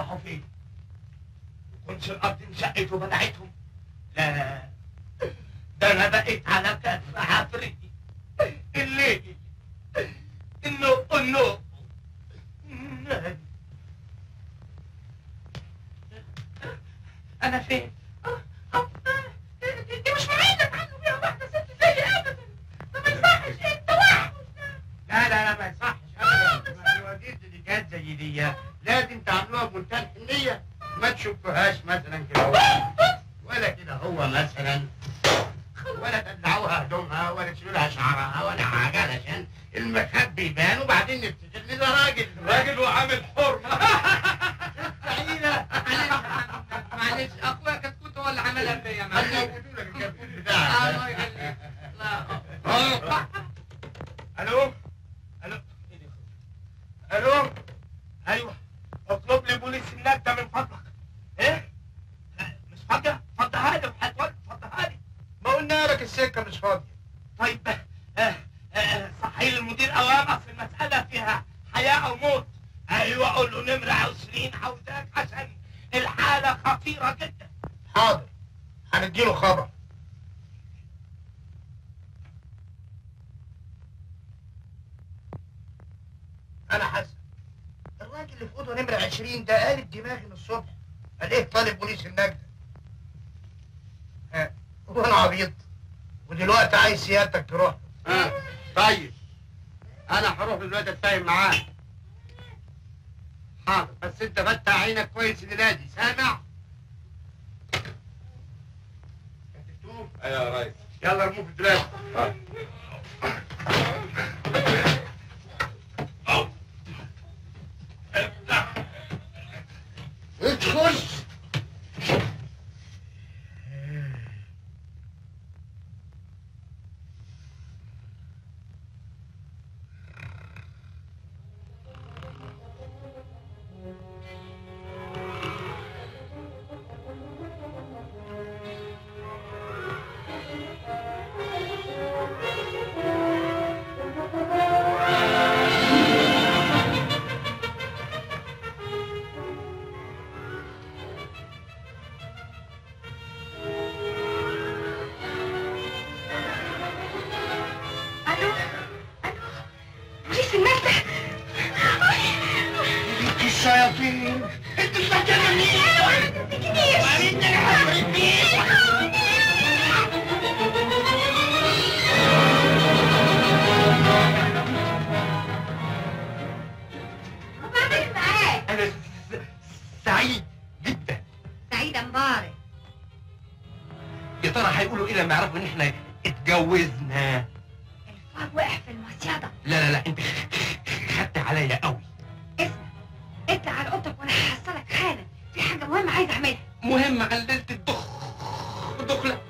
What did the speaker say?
راحوا فين؟ كنتش الارض انشقت وبلعتهم؟ لا، ده انا بقيت على كف عفريتي الليل النوق انا فين؟ دي مش معينة عنه فيها واحدة ست زي ابدا، ده ما يصحش انت واحد. لا ما يصحش ابدا. الوزير دي جات زي دي لازم تعملوها بمنتهى الحنية، ما تشوفوهاش مثلا كده ولا كده هو مثلا، ولا تدلعوها هدومها ولا تشيلوا لها شعرها ولا حاجة علشان المخبي يبان وبعدين نفتكر ان ده راجل وعامل حرمة. سعيدة معلش اخويا كتكوت هو اللي عملها فيا. معلش موجودوا لك الكتكوت بتاعك. الله يخليك. الو ايوه، اطلب لي بوليس النجدة من فضلك. ايه؟ مش فاضية؟ فضها لي وحياة فضها لي. ما قلنا لك السكة مش فاضية. طيب صحي للمدير اوام، اصل المسألة فيها حياة او موت. ايوه قول له نمرة 20 عاوزاك عشان الحالة خطيرة جدا. حاضر، هنديله خبر. انا حسن الراجل اللي في اوضه نمرة 20 ده قالب دماغي من الصبح، قال ايه طالب بوليس النجدة. وانا عبيط ودلوقتي عايز سيادتك تروح. طيب انا هروح دلوقتي اتفاهم معاه. حاضر، بس انت فتح عينك كويس الليله دي، سامع؟ كتبتوه؟ ايوه يا ريس. يلا ارموه في الدولاب. ادخل. الشياطين انت بتتكلمني وانت حفرت وبعمل معاك. انا سعيد جدا. سعيدة مبارك. يا ترى هيقولوا ايه لما يعرفوا ان احنا اتجوزنا؟ الفار وقع في المصيادة. لا انت خدت عليا قوي. اسمع، اطلع على اوضتك وانا هحصلك حالا، في حاجة مهمة عايز اعملها. مهمة على ليلة الدخلة؟